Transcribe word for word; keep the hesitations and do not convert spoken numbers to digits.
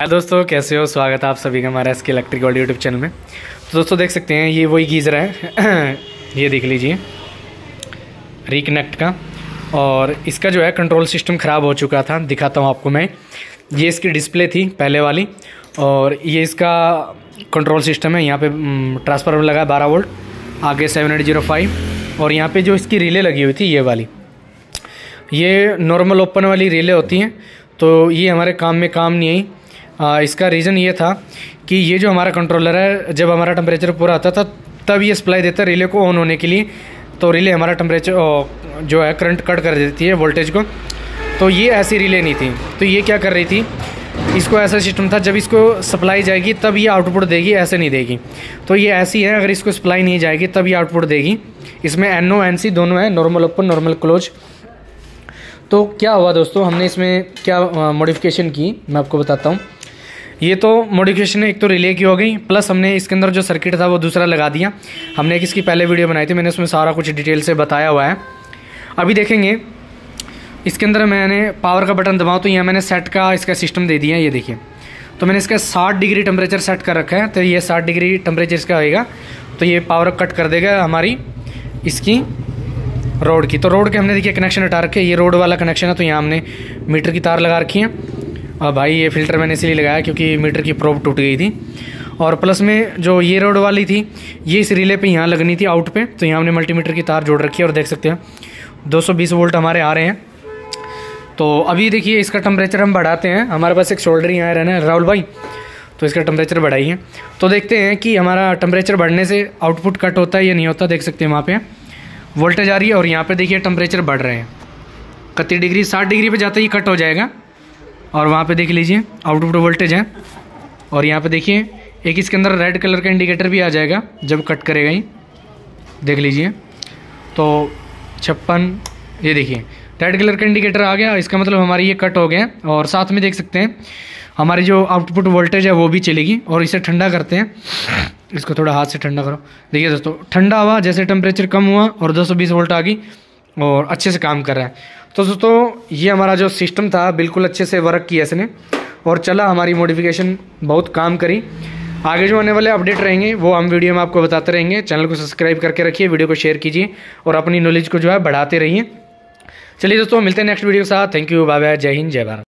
हाय दोस्तों, कैसे हो? स्वागत है आप सभी का हमारे एस के इलेक्ट्रिक वर्ल्ड यूट्यूब चैनल में। तो दोस्तों देख सकते हैं ये वही गीज़र है ये देख लीजिए, रिकनेक्ट का। और इसका जो है कंट्रोल सिस्टम ख़राब हो चुका था। दिखाता हूँ आपको मैं। ये इसकी डिस्प्ले थी पहले वाली, और ये इसका कंट्रोल सिस्टम है। यहाँ पे ट्रांसफार्मर लगा है बारह वोल्ट, आगे सेवन एट ज़ीरो फाइव। और यहाँ पे जो इसकी रिले लगी हुई थी ये वाली, ये नॉर्मल ओपन वाली रिले होती हैं, तो ये हमारे काम में काम नहीं आई। आ, इसका रीज़न ये था कि ये जो हमारा कंट्रोलर है, जब हमारा टेम्परेचर पूरा आता था तब ये सप्लाई देता है रिले को ऑन होने के लिए। तो रिले हमारा टेम्परेचर जो है करंट कट कर देती है, वोल्टेज को। तो ये ऐसी रिले नहीं थी। तो ये क्या कर रही थी, इसको ऐसा सिस्टम था जब इसको सप्लाई जाएगी तब ये आउटपुट देगी, ऐसे नहीं देगी। तो ये ऐसी है, अगर इसको सप्लाई नहीं जाएगी तब ये आउटपुट देगी। इसमें एन ओ एन सी दोनों है, नॉर्मल ओपन नॉर्मल क्लोज। तो क्या हुआ दोस्तों, हमने इसमें क्या मॉडिफिकेशन की मैं आपको बताता हूँ। ये तो मॉडिफिकेशन एक तो रिले की हो गई, प्लस हमने इसके अंदर जो सर्किट था वो दूसरा लगा दिया। हमने एक इसकी पहले वीडियो बनाई थी, मैंने उसमें सारा कुछ डिटेल से बताया हुआ है। अभी देखेंगे इसके अंदर मैंने पावर का बटन दबाऊँ तो यहाँ मैंने सेट का इसका सिस्टम दे दिया है। ये देखिए, तो मैंने इसका साठ डिग्री टेम्परेचर सेट कर रखा है। तो ये साठ डिग्री टेम्परेचर इसका होएगा, तो ये पावर कट कर देगा हमारी इसकी रोड की। तो रोड के हमने देखिए कनेक्शन हटा रखे, ये रोड वाला कनेक्शन है। तो यहाँ हमने मीटर की तार लगा रखी है। और भाई ये फ़िल्टर मैंने इसलिए लगाया क्योंकि मीटर की प्रोब टूट गई थी। और प्लस में जो ये रोड वाली थी ये इस रिले पे यहाँ लगनी थी आउट पे। तो यहाँ हमने मल्टीमीटर की तार जोड़ रखी है, और देख सकते हैं दो सौ बीस वोल्ट हमारे आ रहे हैं। तो अभी देखिए इसका टेम्परेचर हम बढ़ाते हैं। हमारे पास एक सोल्डरिंग आयरन है राहुल भाई, तो इसका टेम्परेचर बढ़ाइए। तो देखते हैं कि हमारा टेम्परेचर बढ़ने से आउटपुट कट होता है या नहीं होता। देख सकते हैं वहाँ पे वोल्टेज आ रही है, और यहाँ पे देखिए टेम्परेचर बढ़ रहे हैं। इकतीस डिग्री साठ डिग्री पे जाते ही कट हो जाएगा। और वहाँ पे देख लीजिए आउटपुट वोल्टेज है, और यहाँ पे देखिए एक इसके अंदर रेड कलर का इंडिकेटर भी आ जाएगा जब कट करेगा ही। देख लीजिए तो छप्पन, ये देखिए रेड कलर का इंडिकेटर आ गया, इसका मतलब हमारी ये कट हो गया। और साथ में देख सकते हैं हमारी जो आउटपुट वोल्टेज है वो भी चलेगी। और इसे ठंडा करते हैं, इसको थोड़ा हाथ से ठंडा करो। देखिए दोस्तों ठंडा हुआ, जैसे टेम्परेचर कम हुआ और दो सौ बीस वोल्ट आ गई और अच्छे से काम कर रहा है। तो दोस्तों ये हमारा जो सिस्टम था बिल्कुल अच्छे से वर्क किया इसने, और चला, हमारी मॉडिफिकेशन बहुत काम करी। आगे जो आने वाले अपडेट रहेंगे वो हम वीडियो में आपको बताते रहेंगे। चैनल को सब्सक्राइब करके रखिए, वीडियो को शेयर कीजिए और अपनी नॉलेज को जो है बढ़ाते रहिए। चलिए दोस्तों मिलते हैं नेक्स्ट वीडियो के साथ। थैंक यू, बाय बाय, जय हिंद, जय भारत।